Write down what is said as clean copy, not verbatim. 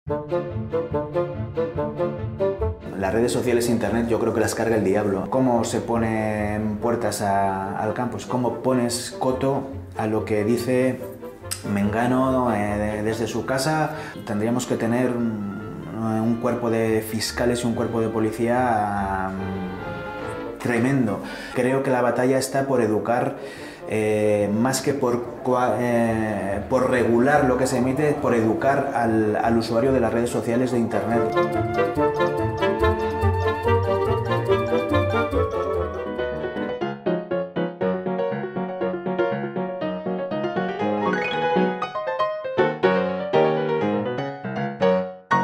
Las redes sociales e internet yo creo que las carga el diablo. ¿Cómo se ponen puertas al campo? ¿Cómo pones coto a lo que dice Mengano desde su casa? Tendríamos que tener un cuerpo de fiscales y un cuerpo de policía tremendo. Creo que la batalla está por educar, más que por regular lo que se emite, por educar al usuario de las redes sociales de internet.